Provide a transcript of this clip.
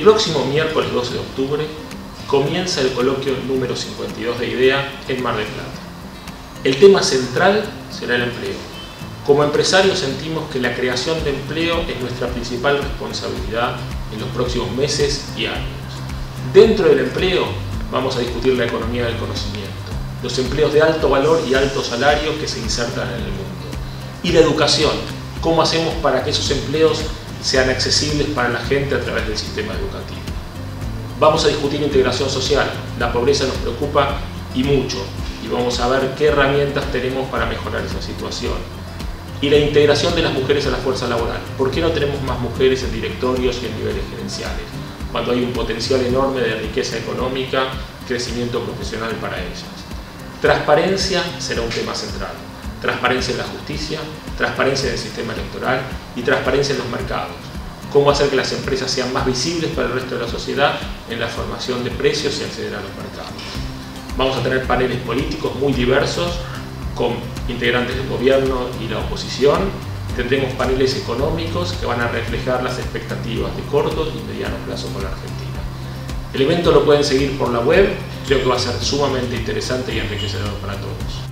El próximo miércoles 12 de octubre comienza el coloquio número 52 de IDEA en Mar del Plata. El tema central será el empleo. Como empresarios sentimos que la creación de empleo es nuestra principal responsabilidad en los próximos meses y años. Dentro del empleo vamos a discutir la economía del conocimiento, los empleos de alto valor y alto salario que se insertan en el mundo, y la educación, cómo hacemos para que esos empleos sean accesibles para la gente a través del sistema educativo. Vamos a discutir integración social, la pobreza nos preocupa y mucho, y vamos a ver qué herramientas tenemos para mejorar esa situación. Y la integración de las mujeres a la fuerza laboral. ¿Por qué no tenemos más mujeres en directorios y en niveles gerenciales? Cuando hay un potencial enorme de riqueza económica, crecimiento profesional para ellas. Transparencia será un tema central. Transparencia en la justicia, transparencia en el sistema electoral y transparencia en los mercados. Cómo hacer que las empresas sean más visibles para el resto de la sociedad en la formación de precios y acceder a los mercados. Vamos a tener paneles políticos muy diversos con integrantes del gobierno y la oposición. Tendremos paneles económicos que van a reflejar las expectativas de corto y mediano plazo con la Argentina. El evento lo pueden seguir por la web, creo que va a ser sumamente interesante y enriquecedor para todos.